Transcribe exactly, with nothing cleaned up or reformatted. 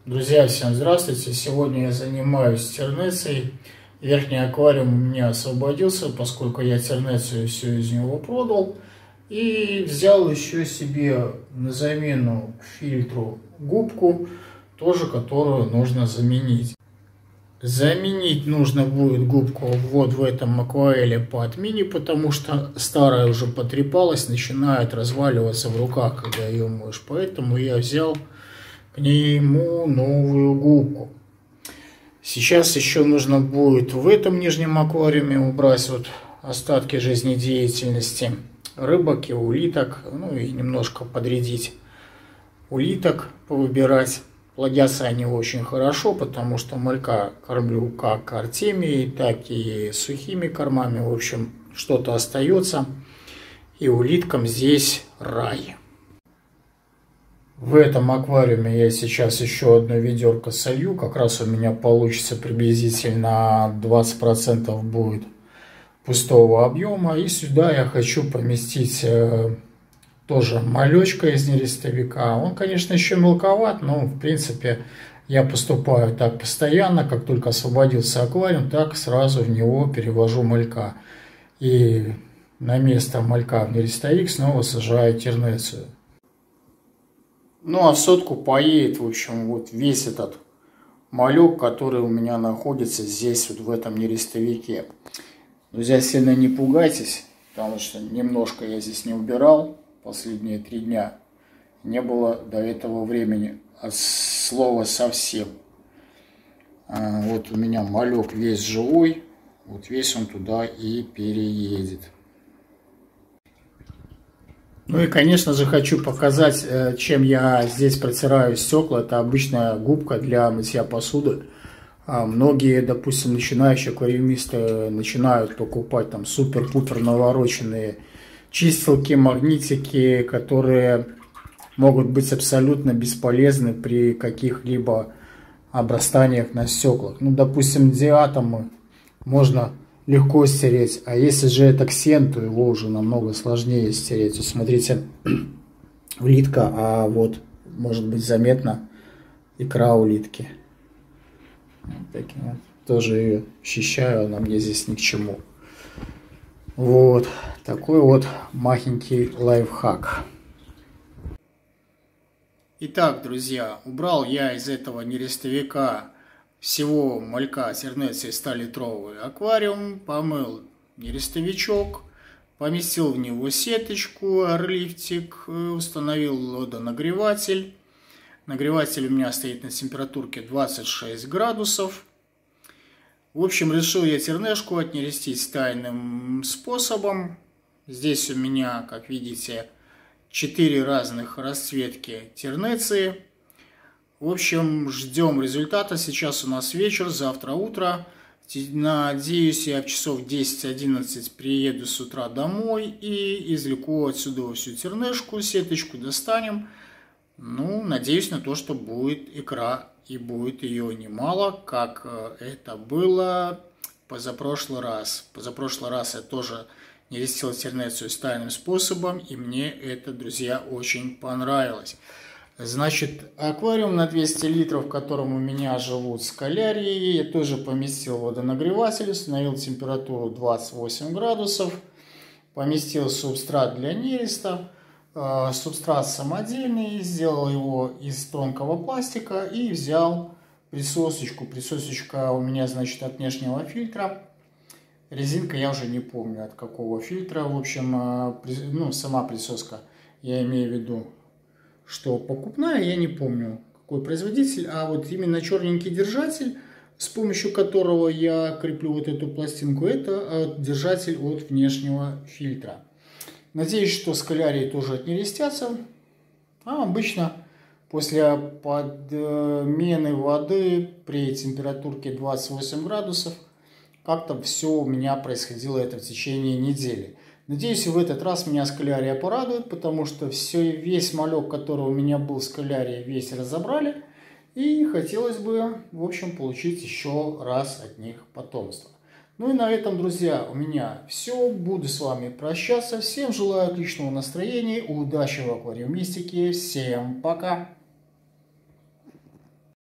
Друзья, всем здравствуйте! Сегодня я занимаюсь тернецией. Верхний аквариум у меня освободился, поскольку я тернецию все из него продал. И взял еще себе на замену фильтру губку, тоже которую нужно заменить. Заменить нужно будет губку вот в этом акваэле под мини, потому что старая уже потрепалась, начинает разваливаться в руках, когда ее моешь. Поэтому я взял к нему новую губку. Сейчас еще нужно будет в этом нижнем аквариуме убрать вот остатки жизнедеятельности рыбок и улиток, ну и немножко подрядить улиток, повыбирать. Плодятся они очень хорошо, потому что малька кормлю как артемией, так и сухими кормами. В общем, что-то остается. И улиткам здесь рай. В этом аквариуме я сейчас еще одно ведерко солью. Как раз у меня получится приблизительно двадцать процентов будет пустого объема. И сюда я хочу поместить тоже малечка из нерестовика. Он, конечно, еще мелковат, но в принципе я поступаю так постоянно. Как только освободился аквариум, так сразу в него перевожу малька. И на место малька в нерестовик снова сажаю тернецию. Ну а в сотку поедет, в общем, вот весь этот малек, который у меня находится здесь, вот в этом нерестовике. Друзья, сильно не пугайтесь, потому что немножко я здесь не убирал. Последние три дня не было до этого времени от слова совсем. А вот у меня малек весь живой, вот весь он туда и переедет. Ну и, конечно же, хочу показать, чем я здесь протираю стекла. Это обычная губка для мытья посуды. Многие, допустим, начинающие аквариумисты начинают покупать там супер-пупер навороченные чистилки, магнитики, которые могут быть абсолютно бесполезны при каких-либо обрастаниях на стеклах. Ну, допустим, диатомы можно легко стереть, а если же это ксен, то его уже намного сложнее стереть. Вот смотрите, улитка, а вот может быть заметно икра улитки. Вот таким вот. Тоже ее счищаю, она мне здесь ни к чему. Вот такой вот махенький лайфхак. Итак, друзья, убрал я из этого нерестовика всего малька тернеции ста литровый аквариум, помыл нерестовичок, поместил в него сеточку, орлифтик, установил водонагреватель. Нагреватель у меня стоит на температурке двадцать шесть градусов. В общем, решил я тернешку отнерестить тайным способом. Здесь у меня, как видите, четыре разных расцветки тернеции. В общем, ждем результата. Сейчас у нас вечер, завтра утро. Надеюсь, я в часов десять-одиннадцать приеду с утра домой и извлеку отсюда всю тернешку, сеточку достанем. Ну, надеюсь на то, что будет икра. И будет ее немало, как это было позапрошлый раз. Позапрошлый раз я тоже нерестил тернецию с тайным способом, и мне это, друзья, очень понравилось. Значит, аквариум на двести литров, в котором у меня живут скалярии, я тоже поместил водонагреватель, установил температуру двадцать восемь градусов, поместил субстрат для нереста. Субстрат самодельный, сделал его из тонкого пластика и взял присосочку. Присосочка у меня, значит, от внешнего фильтра. Резинка я уже не помню от какого фильтра. В общем, ну, сама присоска, я имею в виду, что покупная, я не помню какой производитель. А вот именно черненький держатель, с помощью которого я креплю вот эту пластинку, это держатель от внешнего фильтра. Надеюсь, что скалярии тоже отнерестятся. А обычно после подмены воды при температурке двадцать восемь градусов как-то все у меня происходило это в течение недели. Надеюсь, и в этот раз меня скалярия порадует, потому что все, весь малек, который у меня был в скалярии, весь разобрали. И хотелось бы, в общем, получить еще раз от них потомство. Ну и на этом, друзья, у меня все. Буду с вами прощаться. Всем желаю отличного настроения, удачи в аквариумистике. Всем пока!